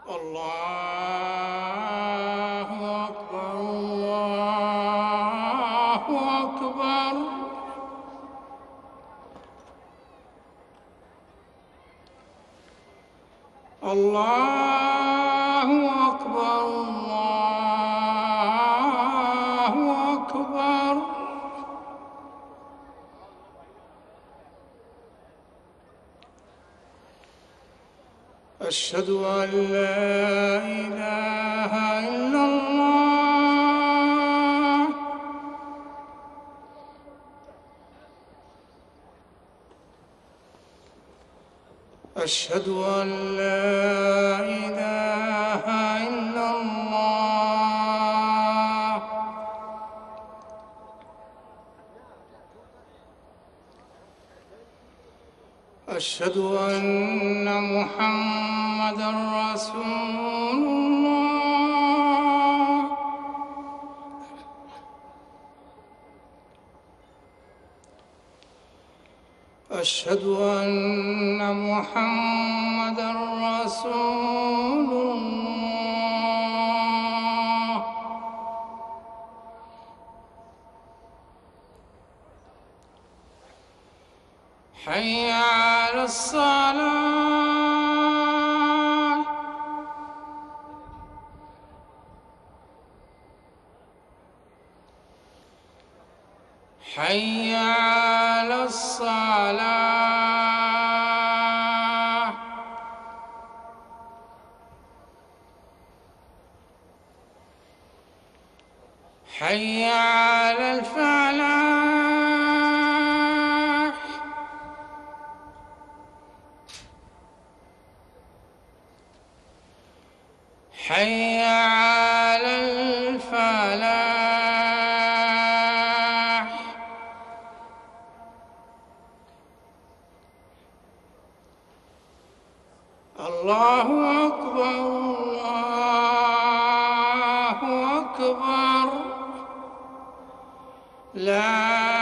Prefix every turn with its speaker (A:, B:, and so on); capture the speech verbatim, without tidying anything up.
A: الله أكبر الله أكبر الله أكبر الله أكبر أشهد أن لا إله إلا الله أشهد أن لا إله إلا الله أشهد أن محمدًا رسول الله أشهد أن محمدًا رسول الله حي على الصلاة حي على الصلاة حي على الفلاح حي على الفلاح الله أكبر الله أكبر لا